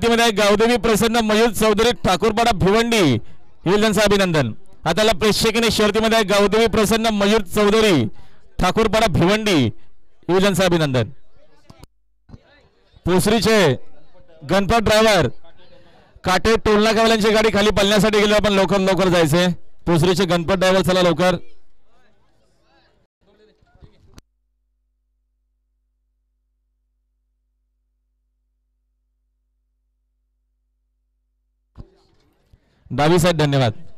मध्ये गावदेवी प्रसन्न मयूर चौधरी ठाकूरपाडा भिवंडी हे त्यांचं अभिनंदन। आता प्रेक्षकीय शर्यतीमध्ये गावदेवी प्रसन्न मयूर चौधरी ठाकूरपाडा भिवंडी हे त्यांचं अभिनंदन। पोसरीचे गणपत ड्रायव्हर काटे टोलनाकावाल्यांची गाडी खाली पळण्यासाठी गेलो आपण, लवकर लवकर जायचे। पोसरीचे गणपत ड्रायव्हर चला लवकर। डावी साइड धन्यवाद।